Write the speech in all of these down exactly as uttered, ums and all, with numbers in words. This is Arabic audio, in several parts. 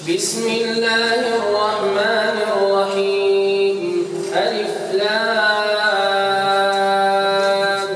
بسم الله الرحمن الرحيم ألف لام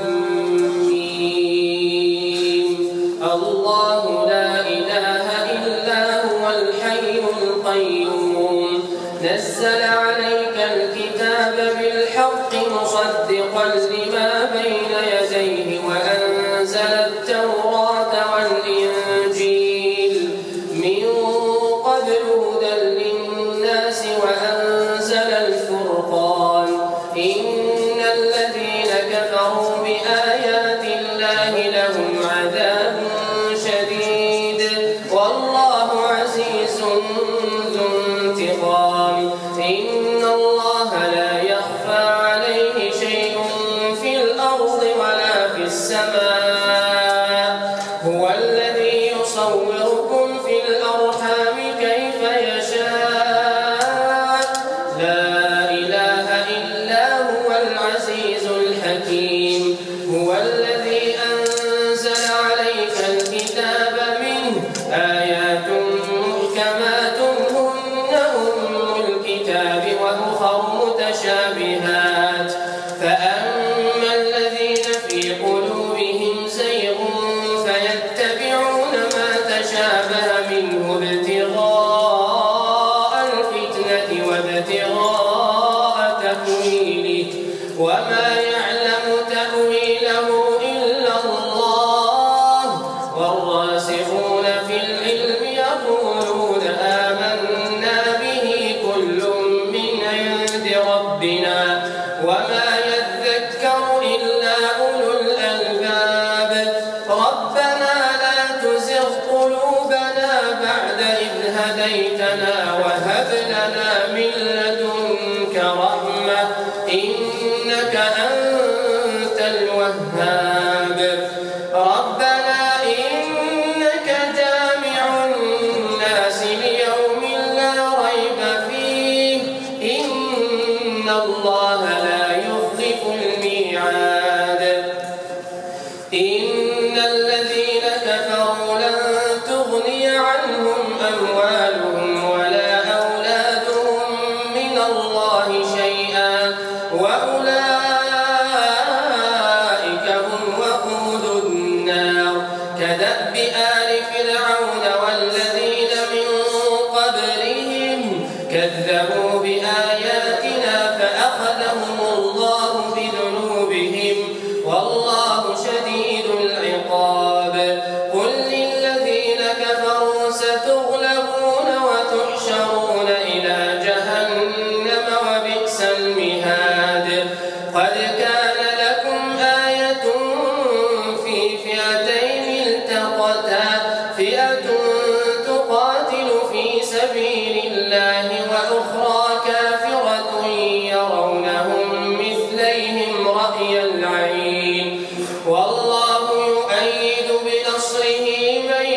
ميم الله لا إله إلا هو الحي القيوم نزل عليك الكتاب بالحق مصدقا لما بين يديه وأنزل التوراة والإنجيل من قبل هدى للناس وأنزل الفرقان إن الذين كفروا بآيات الله لهم عذاب شديد والله عزيز ذو انتقام إن الله لا يخفى عليه شيء في الأرض ولا في السماء هو الذي يصوركم في الأرحام كيف يشاء لا إله إلا هو العزيز الحكيم هو الذي أنزل عليك الكتاب منه آيات محكمات هن أم الكتاب وأخر متشابهات فأما الذين في قلوبهم زيغ فيتبعون ما تشابه منه ابتغاء الفتنة وابتغاء تأويله وما يعلم تأويله إلا الله والراسخون في العلم يقولون آمنا به كل من عند ربنا وما يذكر إلا أولو الألباب ربنا لا تزغ قلوبنا بعد إذ هديتنا وهب لنا من لدنك رحمة إنك أنت الوهاب ربنا إنك جامع الناس ليوم لا ريب فيه إن الله لا يخلف الميعاد إن الذين كفروا لن تغني عنهم أموالهم ولا أولادهم من الله شيئا وأولئك هم وقود النار كدأب آل فرعون والذين من قبلهم كذبوا بآياتنا فأخذهم الله بذنوبهم والله شديد العقاب قل للذين كفروا ستغلبون وتحشرون إلى جهنم وبئس المهاد قد كان لكم آية في فئتين التقتا فئة تقاتل في سبيل الله وأخرى كافرة يرونهم مثليهم رأي العين والله يؤيد بنصره من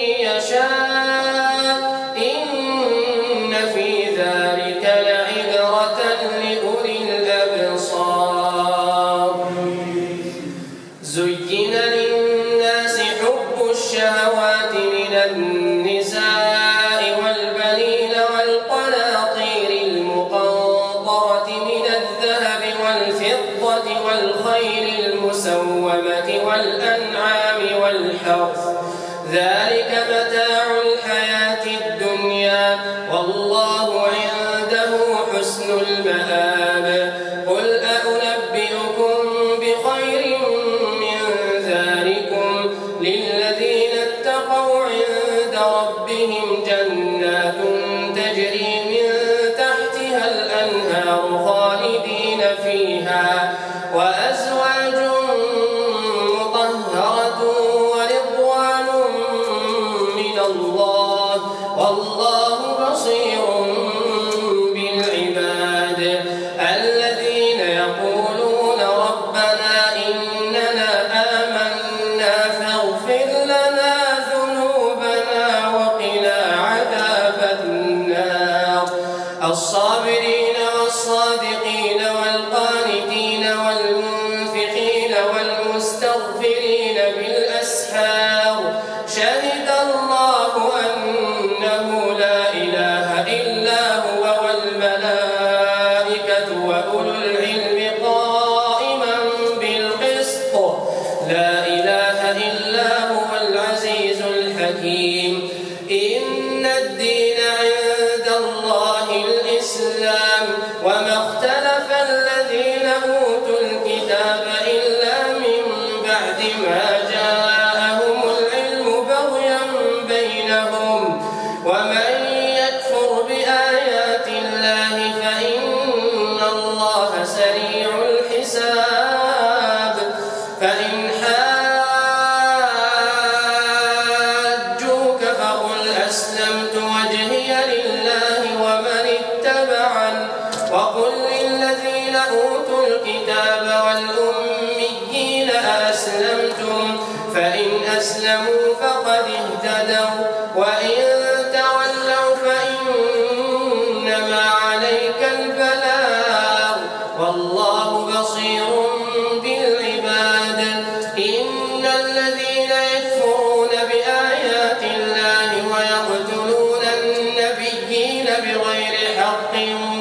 يشاء إن في ذلك لعبرة لأولي الأبصار زين للناس حب الشهوات من النساء والبنين والقناطير المقنطرة من الذهب والفضة والخيل المسومة والأنعام والحرث ذلك متاع الحياة الدنيا والله عنده حسن المآب قل أنبئكم بخير من ذلكم للذين اتقوا عند ربهم جنات تجري من تحتها الأنهار خالدين فيها وأزواج مطهرة ورضوان من الله والله بصير بالعباد الذين يقولون ربنا إننا آمنا فاغفر لنا ذنوبنا وقنا عذاب النار الصابرين والصادقين والقانتين والمنفقين والمستغفرين بالأسحار شهد الله أنه لا إله أليم إن الدين عند الله الإسلام وما اختلف الذين أوتوا الكتاب إلا من بعد ما جاءهم العلم بغيا بينهم ومن يكفر بآيات الله فإن الله سريع الحساب فإن حاجوك فقل أسلمت وجهي لله ومن اتبعني وقل للذين أوتوا الكتاب والأميين أسلمتم فإن أسلموا فقد اهتدوا وإن تولوا فإنما عليك البلاغ والله بصير بالعباد إن الذين يكفرون بآيات الله ويقتلون النبيين بغير حق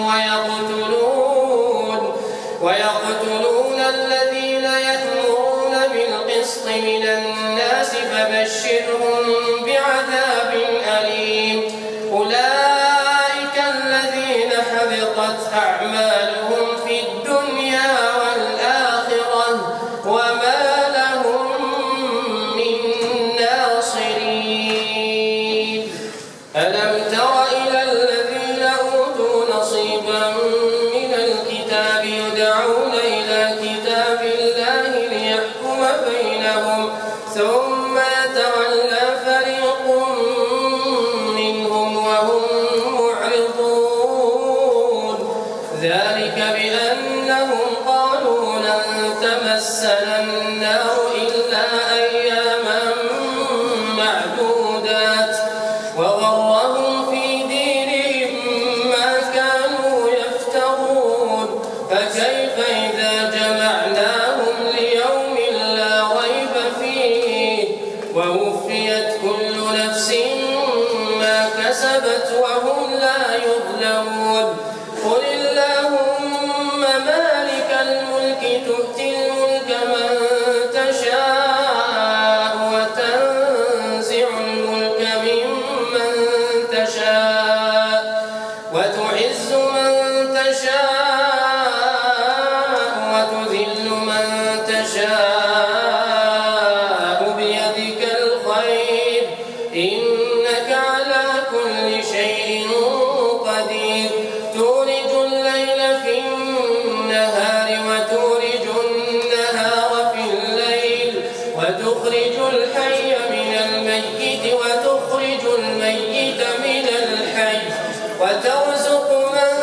ويقتلون ويقتلون الذين يأمرون بالقسط من الناس فبشرهم بعذاب أليم أولئك الذين حبطت أعمالهم في الدنيا والآخرة وما لهم من ناصرين ألم تر إلى الذين أوتوا نصيبا من الكتاب يدعون إلى كتاب الله ليحكم بينهم ثم يتولى فريق منهم وهم معرضون ذلك بأنهم قالوا لن تمسنا النار إلا أياما معدودات وغرهم في دينهم ما كانوا يفترون فكيف إذا جمعناهم ليوم لا ريب فيه ووفيت كل نفس ما كسبت وهم لا يظلمون قل اللهم مالك الملك تؤتي الملك من تشاء وتنزع الملك ممن تشاء وتعز من تشاء وتذل من تشاء بيدك الخير إنك على كل شيء قدير تولج الليل في النهار وتولج النهار في الليل وتخرج الحي من الميت وتخرج الميت من الحي وترزق من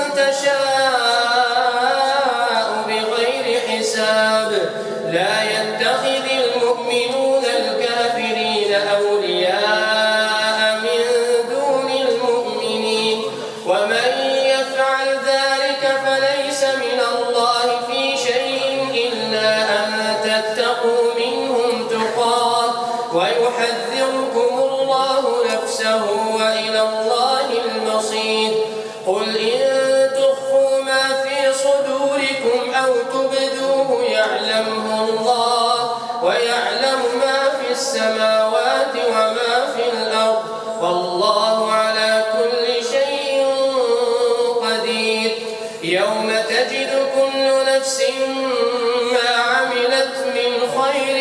تشاء بغير حساب لا يتخذ المؤمنون الكافرين أولياء من دون المؤمنين ومن يفعل ذلك فليس من الله في شيء إلا أن تتقوا منهم تقاه ويحذركم الله نفسه وإلى الله المصير قل إن تخفوا ما في صدوركم أو تبدوه يعلمه الله ويعلم ما في السماوات وما في الأرض والله على كل شيء قدير يوم تجد كل نفس ما عملت من خير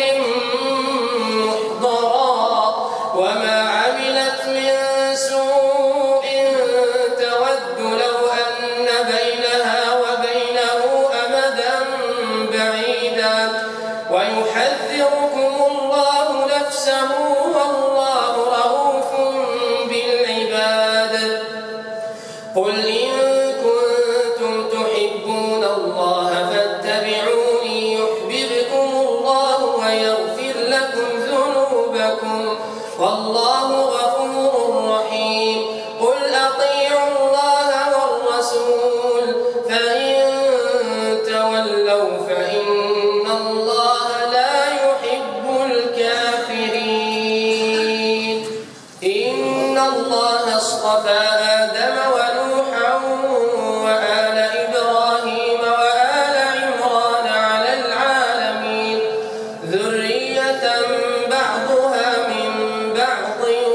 محضرا وما عملت من سوء تود لو أن بينها وبينه أمدا بعيدا ويحذركم الله نفسه والله رؤوف بالعباد قل إن كنتم تحبون الله فاتبعوني يحببكم الله ويغفر لكم ذنوبكم والله غفور رحيم قل أطيعوا الله والرسول فإن تولوا فإن الله لا يحب الكافرين إن الله اصطفى آدم ونوحا وآل إبراهيم وآل عمران على العالمين ذرية بعضها من بعض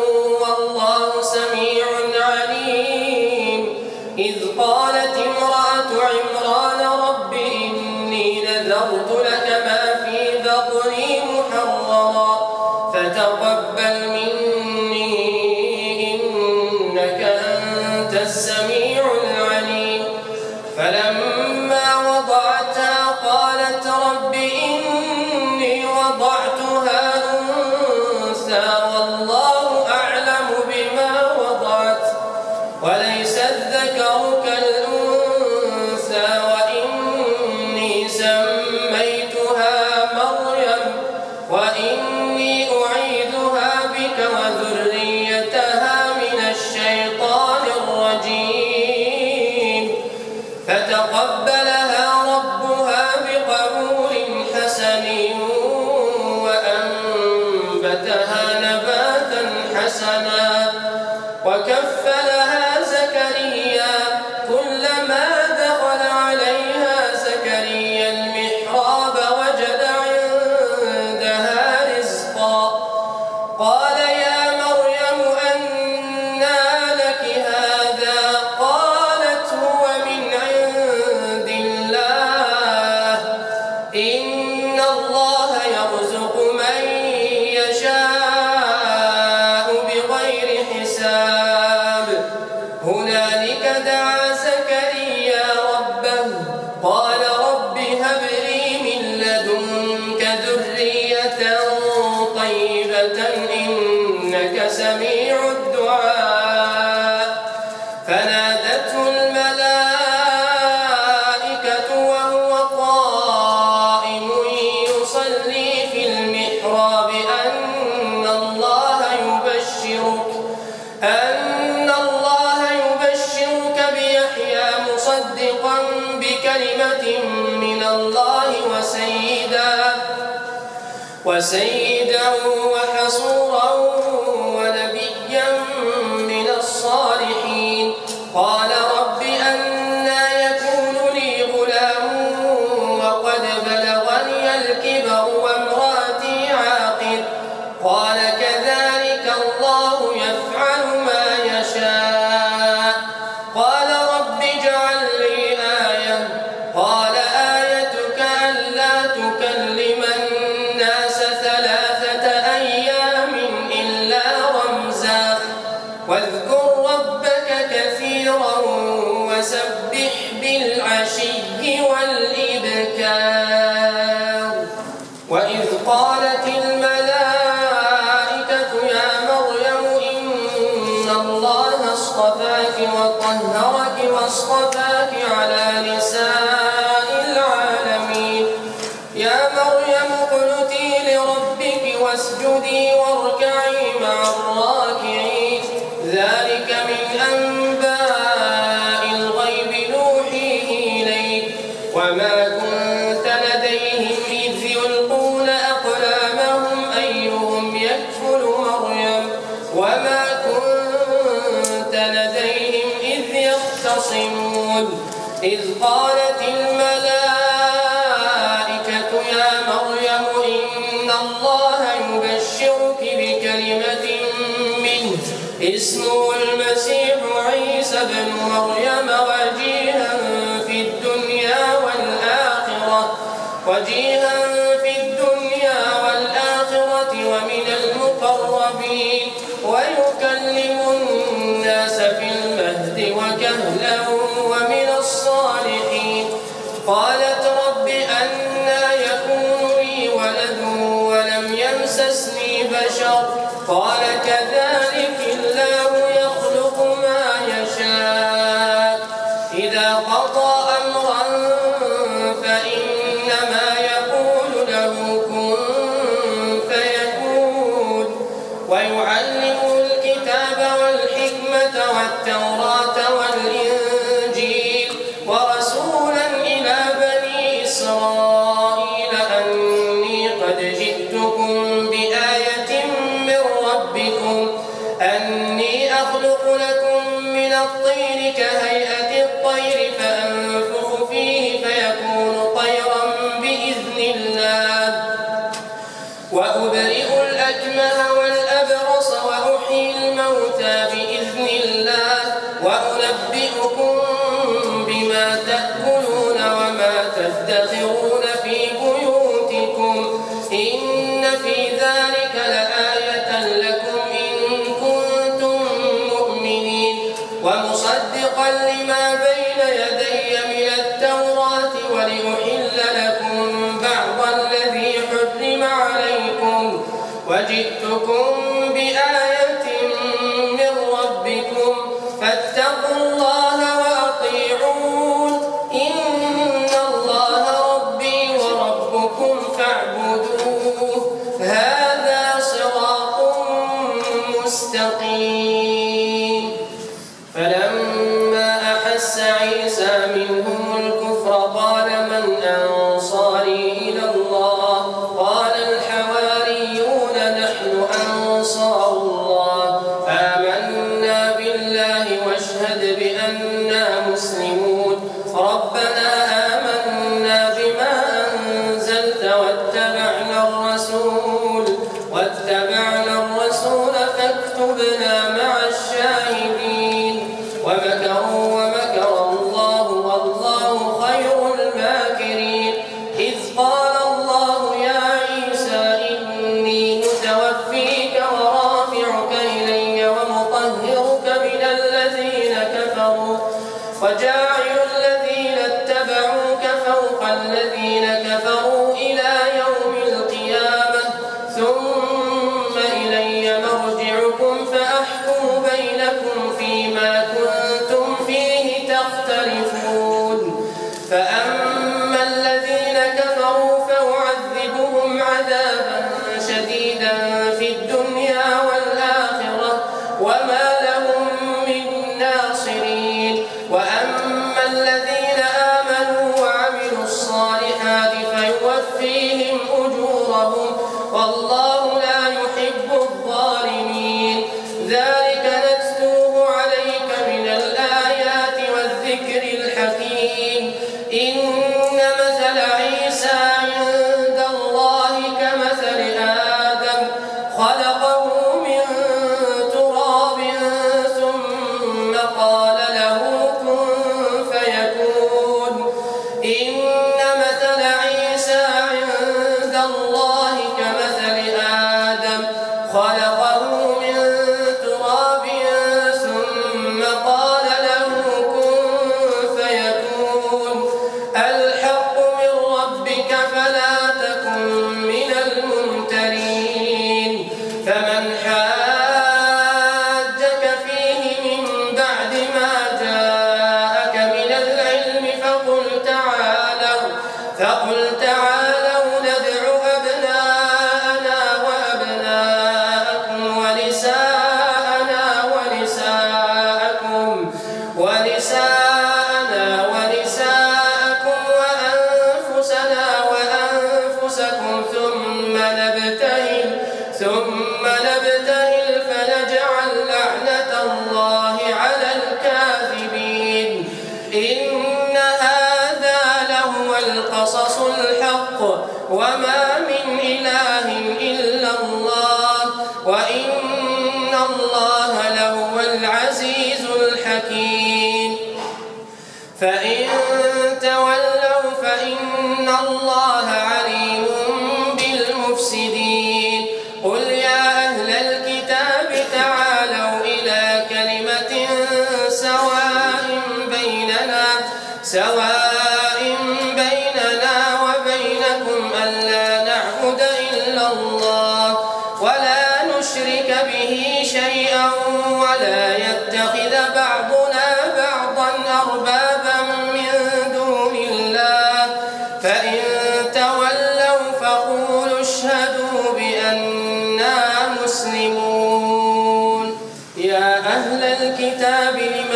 وأنت السميع العليم. فلما وضعتها قالت رب إني وضعتها أنثى والله أعلم بما وضعت وليس الذكر كالأنثى وإني سميتها مريم وإني أعيذها بك وذريتها من الشيطان الرجيم. فتقبلها ربها بقبول حسن وأنبتها نباتا حسنا وكفلها زكريا كلما دخل عليها زكريا المحراب وجد عندها رزقا قال يا مريم أنى لك هذا قالت هو من عند الله إن الله يرزق من يشاء بغير حساب. هنالك دعا زكريا ربه قال رب هب لي من لدنك ذرية طيبة إنك سميع الدعاء. فنادته الملائكة وهو قائم يصلي في المحراب أن الله يبشرك أن الله يبشرك بيحيى مصدقا بكلمة من الله وسيدا وسيدا وحصورا ونبيا من الصالحين. قال رب أنى يكون لي غلام وقد بلغني الكبر وامرأتي عاقر قال كذلك الله يفعل ما يشاء. قال رب اجعل لي آية قال آيتك ألا تكلم الناس ثلاثة أيام إلا رمزا واذكر ربك كثيرا وسبح بالعشي والإبكار. وإذ قالت الملائكة يا مريم إن الله اصطفاك وطهرك واصطفاك على نساء العالمين. يا مريم اقنتي لربك واسجدي واركعي مع الراكعين. ذلك من أنباء الغيب نوحيه إليك وما كنت لديهم إذ يلقون أقلامهم أيهم يكفل مريم وما كنت لديهم إذ يختصمون. إذ قالت الملائكة يا مريم إن الله يبشرك بكلمة منه اسمه المسيح عيسى بن مريم وجيها في الدنيا والآخرة وجيها في الدنيا والآخرة ومن المقربين ويكلم الناس في المهد وكهلا ومن الصالحين. قالت رب أنى يكون لي ولد ولم يمسسني بشر قال كذلك الله يخلق ما يشاء إذا قضى أمرا فإنما يقول له كن فيكون. ويعلمه الكتاب والحكمة والتوراة والإنجيل ورسولا إلى بني إسرائيل أني قد جئتكم بآية من ربكم أني أخلق لكم من الطين كهيئة الطير فأنفخ فيه فيكون طيرا بإذن الله وأبرئ الأكمه والأبرص وأحيي الموتى بإذن الله وأنبئكم بما تأكلون وما تدخرون في بيوتكم إن في ذلك لآية لكم إن كنتم مؤمنين ومصدقا لما بين يدي من التوراة ولأحل لكم بعض الذي حرم عليكم وجئتكم بآية من ربكم فاتقوا الله وأطيعون إن الله ربي وربكم فاعبدوه هذا صراط مستقيم. فلما أحس عيسى منهم الكفر قال من أنصاري إلى الله قال الحواريون نحن أنصار الله آمنا بالله واشهد بأننا مسلمون ربنا آمنا بما أنزلت واتبعنا الرسول واتبعنا الرسول فاكتبنا مع الشاهدين ومكروا ومكر الله والله خير الماكرين. إذ قال الله يا عيسى إني متوفيك ورافعك إلي ومطهرك من الذين كفروا وجاعل الذين اتبعوك فوق الذين كفروا إلى يوم القيامة ثم إلي مرجعكم فأحكم بينكم فيما كنتم فيه تختلفون. فأما الذين كفروا فأعذبهم عذابا شديدا في الدنيا والآخرة وما لهم من ناصرين وأما الذين آمنوا وعملوا الصالحات فيوفيهم أجورهم والله لا يحب الظالمين. ذلك نتلوه عليك من الآيات والذكر الحكيم. إن مثل عيسى عند الله كمثل آدم خلقه من تراب ثم قال له كن فيكون. إن مثل عيسى عند الله كمثل آدم خلقه من تراب ثم قال له كن فيكون. الحق من ربك فلا تكن من الممترين. فمن حاجك فيه من بعد ما جاءك من العلم فقل تعالوا فقل تعالوا ندع أبناءنا وأبناءكم ونساءنا ونساءكم ونساءنا ونساءكم وأنفسنا وأنفسكم ثم نبتهل ثم نبتهل فنجعل لعنة الله على الكاذبين. إن هذا لهو القصص الحق وما من إله إلا الله وإن الله لهو العزيز الحكيم. فإن تولوا فإن الله عليم بالمفسدين. قل يا أهل الكتاب تعالوا إلى كلمة سواء بيننا سواء بيننا وبينكم ألا نعبد إلا الله ولا نشرك به شيئا ولا يتخذ بعضنا بعضا أربابا من دون الله فإن تولوا فقولوا اشهدوا بأننا مسلمون. يا أهل الكتاب لم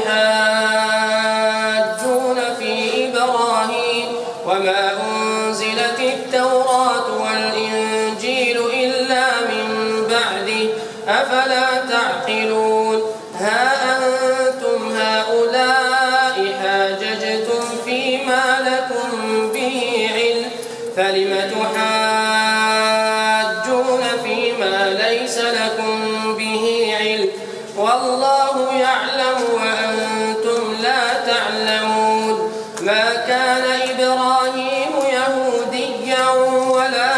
تحاجون في إبراهيم وما أنزلت التوراة والإنجيل إلا من بعده أفلا تعقلون. ها أنتم هؤلاء حاججتم فيما لكم به علم فلم تحاجون فيما ليس لكم به علم والله يعلم وأنتم لا تعلمون. ما كان إبراهيم يهوديا ولا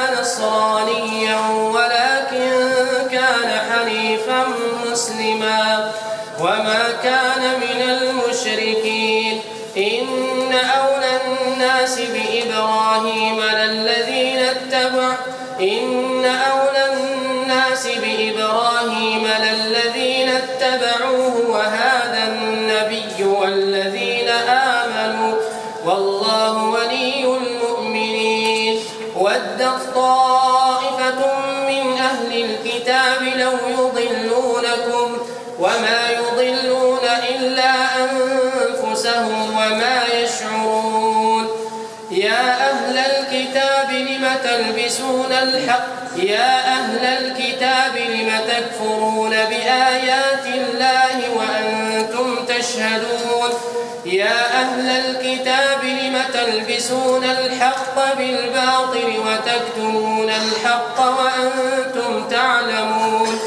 نصرانيا ولكن كان حنيفا مسلما وما كان من المشركين. إن أولى الناس بإبراهيم للذين اتبعوا إن أولى الناس بإبراهيم للذين اتبعوه وهذا النبي والذين آمنوا والله ولي المؤمنين. ودت طائفة من أهل الكتاب لو يضلونكم وما يضلون إلا أنفسهم وما يشعرون. يا أهل الكتاب لم تلبسون الحق يا أهل الكتاب لم تكفرون بآيات الله وأنتم تشهدون. يا أهل الكتاب لم تلبسون الحق بالباطل وتكتمون الحق وأنتم تعلمون.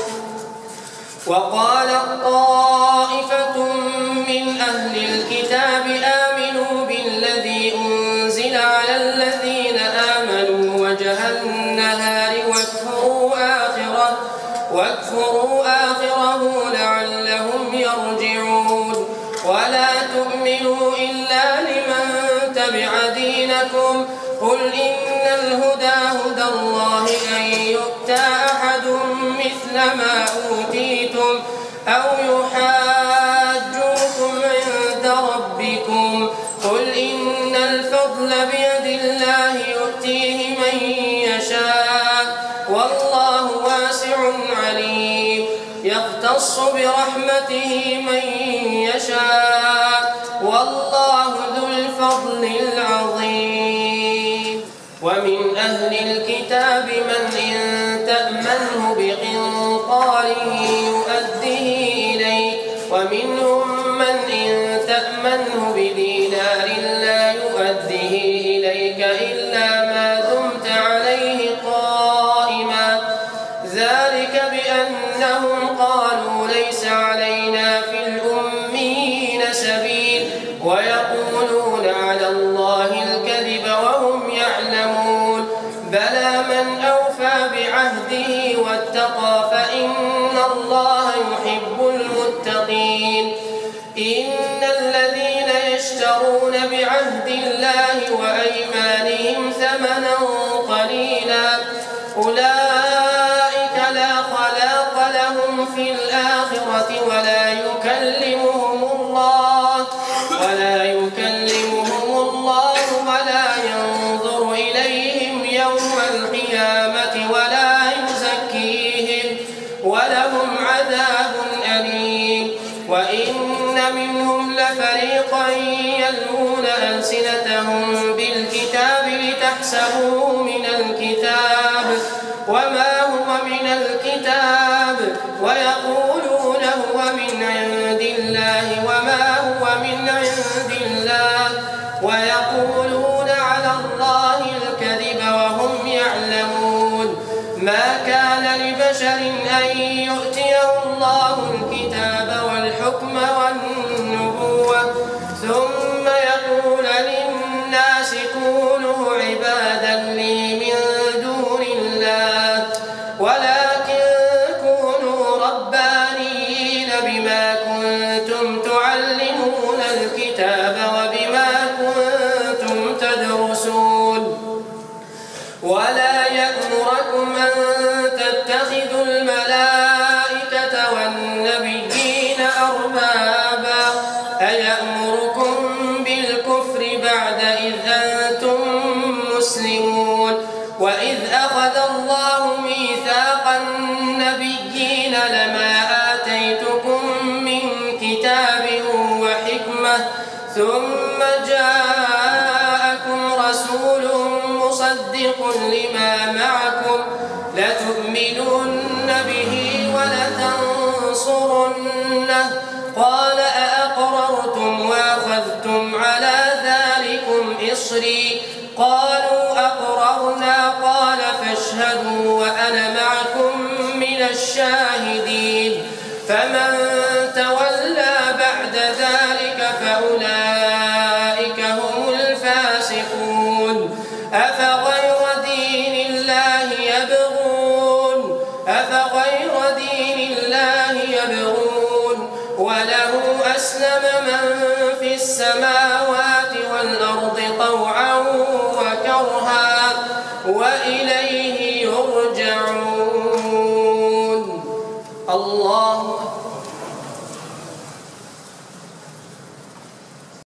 وقالت طائفة من أهل الكتاب آمنوا بالذي أنزل على الذين آمنوا وجه النهار واكفروا آخره, واكفروا آخره لعلهم يرجعون. ولا تؤمنوا إلا لمن تبع دينكم قل إن الهدى هدى الله أن يؤتى أحد مثل ما أوتيتم أو يحاجوكم عند ربكم قل إن الفضل بيد الله يؤتيه من يشاء والله واسع عليم. يختص برحمته من يشاء والله ذو الفضل العظيم. ومن أهل الكتاب من إن تأمنه بقنطار يؤديه إليك ومنهم من إن تأمنه بدينار لا يؤديه إليك إلا ما دمت عليه قائما. ذلك بأنهم قالوا ليس علينا في الأميين سبيل ويقولون على الله الكذب وهم يعلمون. بلى من أوفى بعهده واتقى فإن الله يحب المتقين. إن الذين يشترون بعهد الله وأيمانهم ثمنا قليلا أولئك لا خلاق لهم في الآخرة ولا يكلمهم الله ولا يكلمهم الله ولا ينظر إليهم يوم القيامة ولا يزكيهم ولهم عذاب أليم. وإن منهم لفريقا يلوون ألسنتهم بالكتاب لتحسبوه من الكتاب وما هو من الكتاب ويقولون هو من عند الله وما هو من عند الله ويقولون على الله الكذب وهم يعلمون. ما كان لبشر أن يؤتيه الله الكتاب والحكم والنبوة ثم يقول للناس كونوا عبادا لي من دون الله ولكن كونوا ربانيين بما كنتم تعلمون الكتاب وبما كنتم تدرسون. ولا يأمركم أن تتخذوا الملائكة والنبيين أربابا أيأمركم بالكفر بعد إذ أنتم مسلمون. وإذ أخذ الله ميثاق النبيين لما آتيتكم من كتاب وحكمة ثم جاءكم رسول مصدق لما معكم لتؤمنن به ولتنصرنه قال أأقررتم وأخذتم على ذلكم إصري قالوا أقررنا قال فاشهدوا وأنا معكم من الشاهدين. فمن تولى بعد ذلك فأولئك هم الفاسقون. أفغير دين الله يبغون أفغير دين الله يبغون وله أسلم من في السماوات والأرض طوعا